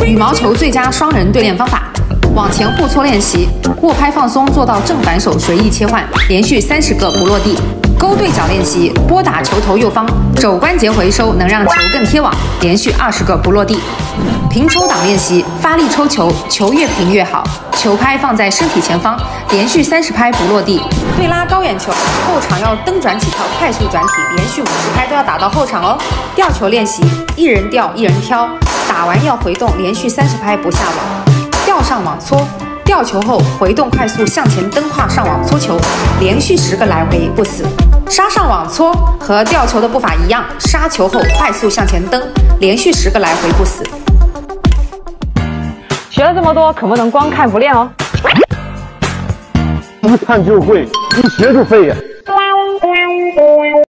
羽毛球最佳双人对练方法：往前互搓练习，握拍放松做到正反手随意切换，连续30个不落地。勾对角练习，拨打球头右方，肘关节回收能让球更贴网，连续20个不落地。平抽挡练习，发力抽球，球越平越好，球拍放在身体前方，连续30拍不落地。对拉高远球，后场要蹬转起跳，快速转体，连续50拍都要打到后场哦。吊球练习，一人吊一人挑，打完要回动，连续30拍不下网。吊上网搓。吊球后回动快速向前蹬胯上网搓球，连续10个来回不死。杀上网搓和吊球的步伐一样，杀球后快速向前蹬，连续10个来回不死。 学了这么多，可不能光看不练哦。 不看就会，不学就废呀。